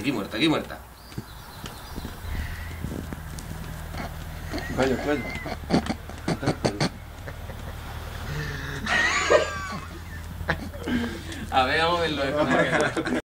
Aquí muerta, aquí muerta. Vaya, vaya. A ver, vamos a verlo.